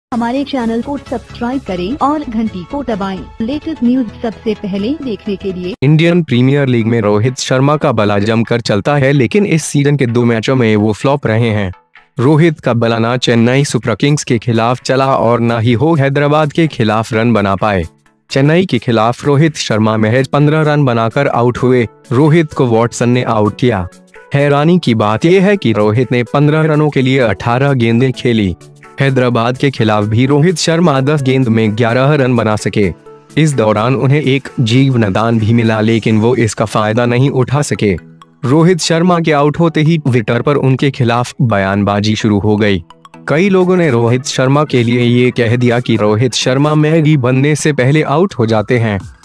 हमारे चैनल को सब्सक्राइब करें और घंटी को दबाएं। लेटेस्ट न्यूज सबसे पहले देखने के लिए। इंडियन प्रीमियर लीग में रोहित शर्मा का बल्ला जमकर चलता है, लेकिन इस सीजन के 2 मैचों में वो फ्लॉप रहे हैं। रोहित का बल्ला न चेन्नई सुपर किंग्स के खिलाफ चला और न ही वो हैदराबाद के खिलाफ रन बना पाए। चेन्नई के खिलाफ रोहित शर्मा महज 15 रन बनाकर आउट हुए। रोहित को वॉटसन ने आउट किया। हैरानी की बात यह है कि रोहित ने 15 रनों के लिए 18 गेंदें खेली। हैदराबाद के खिलाफ भी रोहित शर्मा 10 गेंद में 11 रन बना सके। इस दौरान उन्हें एक जीवनदान भी मिला, लेकिन वो इसका फायदा नहीं उठा सके। रोहित शर्मा के आउट होते ही ट्विटर पर उनके खिलाफ बयानबाजी शुरू हो गई। कई लोगों ने रोहित शर्मा के लिए ये कह दिया कि रोहित शर्मा मैगी बनने से पहले आउट हो जाते हैं।